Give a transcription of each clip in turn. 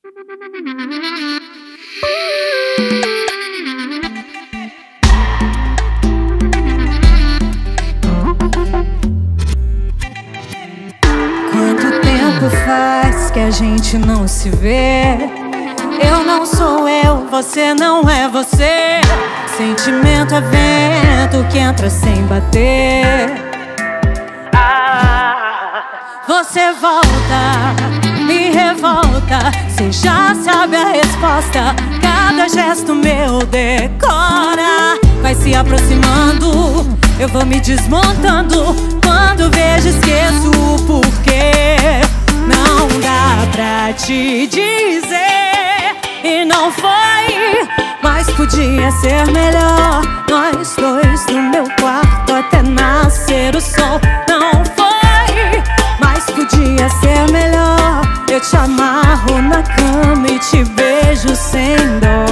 Quanto tempo faz que a gente não se vê? Eu não sou eu, você não é você. Sentimento é vento que entra sem bater. Você volta, me revolta. Cê já sabe a resposta. Cada gesto meu decora. Vai se aproximando, eu vou me desmontando. Quando vejo, esqueço o porquê. Não dá pra te dizer, e não foi, mas podia ser melhor. Nós dois no meu quarto até nascer o sol. Não foi, mas podia ser melhor. Eu te amarro na cama e te beijo sem dó.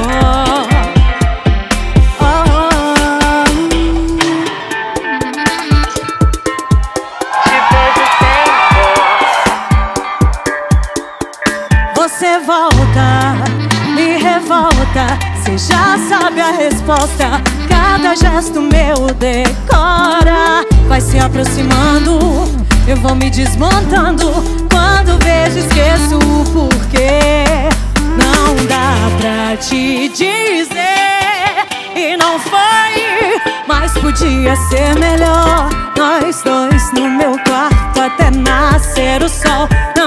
Você volta, me revolta. Cê já sabe a resposta. Cada gesto meu decora. Vai se aproximando, eu vou me desmontando. Quando vejo, esqueço o porquê. Não dá pra te dizer, e não foi, mas podia ser melhor. Nós dois no meu quarto até nascer o sol.